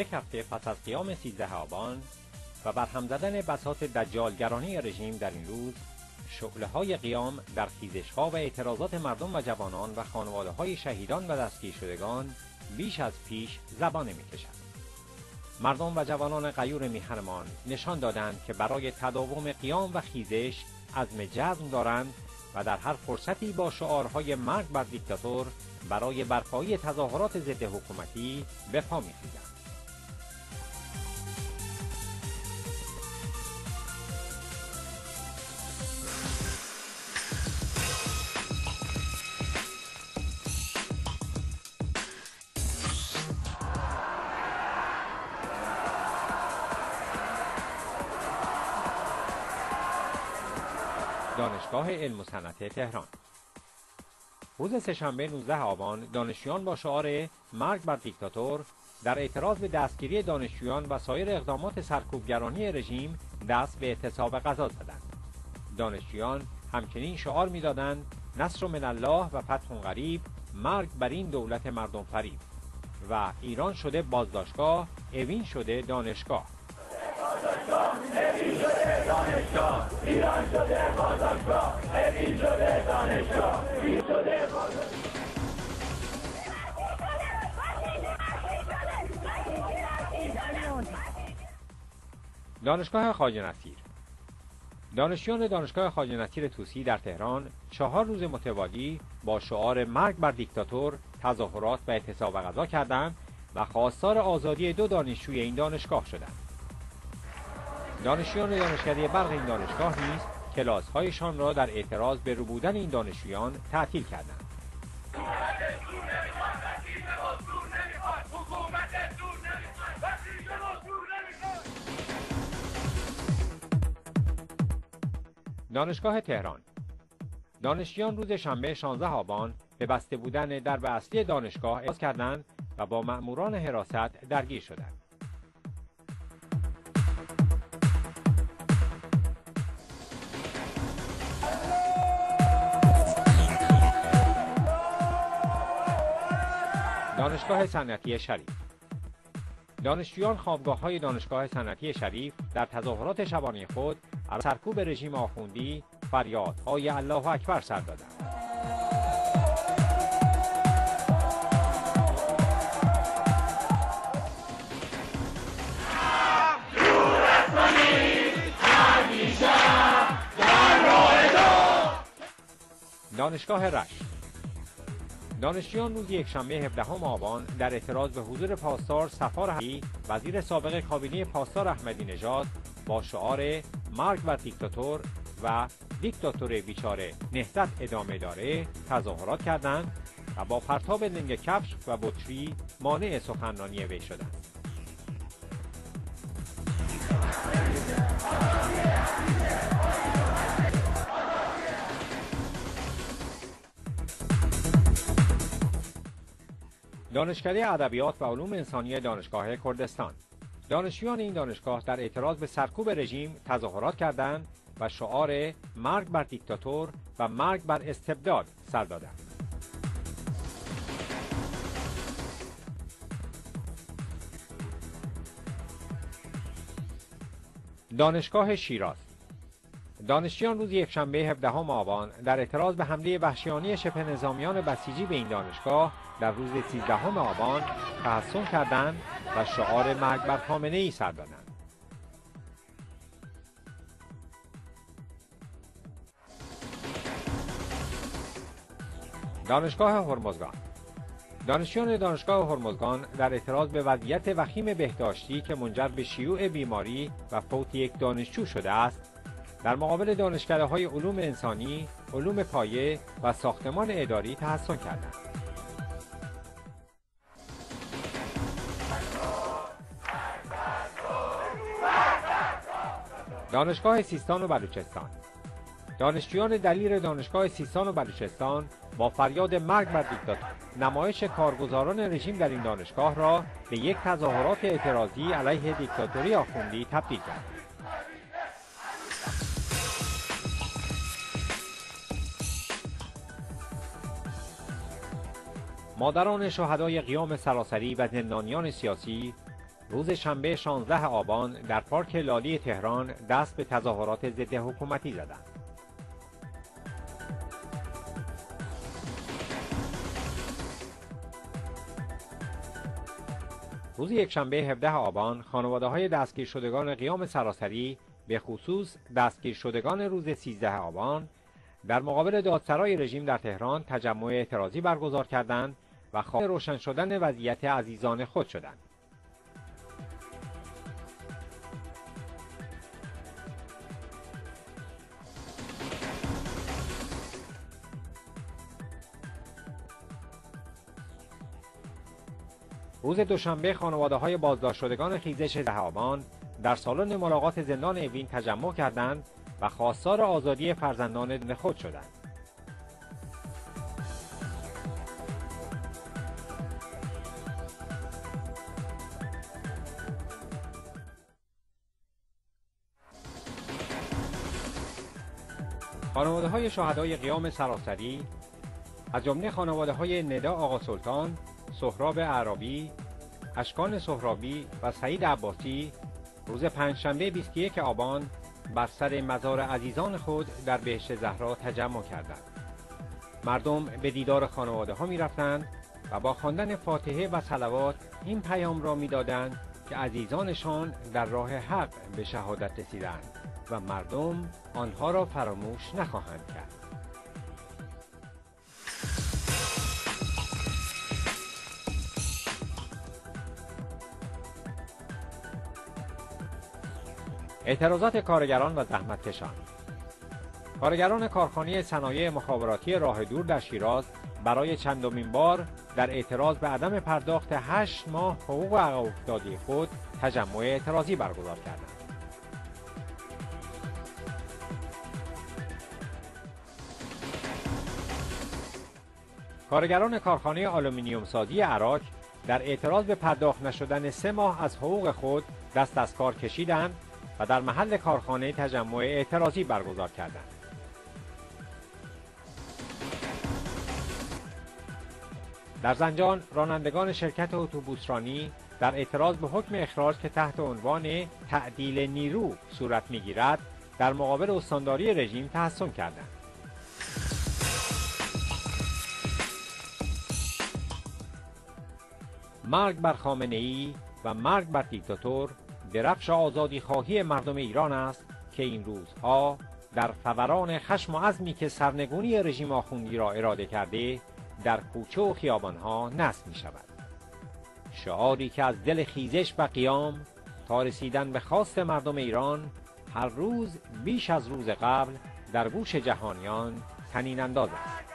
یک هفته پس از قیام 13 آبان و برهم زدن بساط دجالگرانی رژیم در این روز، شعله‌های قیام در خیزش‌ها و اعتراضات مردم و جوانان و خانواده‌های شهیدان و دستگیر شدگان بیش از پیش زبانه می‌کشد. مردم و جوانان غیور میهنمان نشان دادند که برای تداوم قیام و خیزش عزم جزم دارند و در هر فرصتی با شعارهای مرگ بر دیکتاتور برای برپایی تظاهرات ضد حکومتی به پا می‌خیزند. دانشگاه علم و صنعت تهران. روز سه‌شنبه 19 آبان دانشجویان با شعار مرگ بر دیکتاتور در اعتراض به دستگیری دانشجویان و سایر اقدامات سرکوبگرانی رژیم دست به اعتصاب غذا زدند. دانشجویان همچنین شعار می‌دادند نصر من الله و فتح قریب، مرگ بر این دولت مردم فریب و ایران شده بازداشتگاه، اوین شده دانشگاه. ایران شده بازداشتگاه، اوین شده دانشگاه، اوین شده بازداشتگاه. دانشگاه خواجه نصیر. دانشجویان دانشگاه خواجه نصیر طوسی در تهران 4 روز متوالی با شعار مرگ بر دیکتاتور تظاهرات و اعتصاب غذا کردند و خواستار آزادی 2 دانشجوی این دانشگاه شدند. دانشجویان دانشکده برق این دانشگاه نیز کلاس‌هایشان را در اعتراض به ربودن این دانشجویان تعطیل کردند. دانشگاه تهران. دانشجویان روز شنبه 16 آبان به بسته بودن درب اصلی دانشگاه اعتراض کردند و با مأموران حراست درگیر شدند. دانشگاه صنعتی شریف. دانشجویان خوابگاه‌های دانشگاه صنعتی شریف در تظاهرات شبانه خود از سرکوب رژیم آخوندی فریادهای الله اکبر سر دادند. دانشگاه رشت. دانشجویان روز یکشنبه 17 آبان در اعتراض به حضور پاسدار صفار حقی وزیر سابق کابینه پاسدار احمدی نژاد با شعار مرگ بر دیکتاتور و دیکتاتور بیچاره نهضت ادامه داره تظاهرات کردند و با پرتاب لنگ کفش و بطری مانع سخنرانی وی شدند. دانشکده ادبیات و علوم انسانی دانشگاه کردستان. دانشجویان این دانشگاه در اعتراض به سرکوب رژیم تظاهرات کردند و شعار مرگ بر دیکتاتور و مرگ بر استبداد سر دادند. دانشگاه شیراز. دانشجویان روز یکشنبه 17 آبان در اعتراض به حمله وحشیانه شبه نظامیان بسیجی به این دانشگاه در روز 13 آبان تحصن کردند و شعار مرگ بر خامنه‌ای سر دادند. دانشگاه هرمزگان. دانشجویان دانشگاه هرمزگان در اعتراض به وضعیت وخیم بهداشتی که منجر به شیوع بیماری و فوت یک دانشجو شده است، در مقابل دانشکده‌های علوم انسانی، علوم پایه و ساختمان اداری تحصن کردند. دانشگاه سیستان و بلوچستان. دانشجویان دلیر دانشگاه سیستان و بلوچستان با فریاد مرگ بر دیکتاتور نمایش کارگزاران رژیم در این دانشگاه را به یک تظاهرات اعتراضی علیه دیکتاتوری آخوندی تبدیل کرد. مادران شهدای قیام سراسری و زندانیان سیاسی روز شنبه 16 آبان در پارک لالی تهران دست به تظاهرات ضد حکومتی زدند. روز یکشنبه 17 آبان خانواده‌های دستگیر شدگان قیام سراسری، به خصوص دستگیر شدگان روز 13 آبان، در مقابل دادسرای رژیم در تهران تجمع اعتراضی برگزار کردند و خواهان روشن شدن وضعیت عزیزان خود شدند. روز دوشنبه خانواده‌های بازداشت شدگان خیزش 10 آبان در سالن ملاقات زندان اوین تجمع کردند و خواستار آزادی فرزندان خود شدند. خانواده‌های شهدای قیام سراسری از جمله خانواده‌های ندا آقا سلطان، سهراب اعرابی، اشکان سهرابی و سعید عباسی روز پنجشنبه 21 آبان بر سر مزار عزیزان خود در بهشت زهرا تجمع کردند. مردم به دیدار خانواده‌ها می‌رفتند و با خواندن فاتحه و صلوات این پیام را می‌دادند که عزیزانشان در راه حق به شهادت رسیدند و مردم آنها را فراموش نخواهند کرد. اعتراضات کارگران و زحمتکشان. کارگران کارخانه صنایع مخابراتی راه دور در شیراز برای چندمین بار در اعتراض به عدم پرداخت 8 ماه حقوق عقب افتاده خود تجمع اعتراضی برگزار کردند. کارگران کارخانه آلومینیوم سازی عراق در اعتراض به پرداخت نشدن 3 ماه از حقوق خود دست از کار کشیدند و در محل کارخانه تجمع اعتراضی برگزار کردند. در زنجان رانندگان شرکت اتوبوسرانی در اعتراض به حکم اخراج که تحت عنوان تعدیل نیرو صورت می‌گیرد در مقابل استانداری رژیم تحصن کردند. مرگ بر خامنه‌ای و مرگ بر دیکتاتور درفش آزادی خواهی مردم ایران است که این روزها در فوران خشم و عزمی که سرنگونی رژیم آخوندی را اراده کرده در کوچه و خیابانها نصب می شود. شعاری که از دل خیزش و قیام تا رسیدن به خواست مردم ایران هر روز بیش از روز قبل در گوش جهانیان طنین انداز است.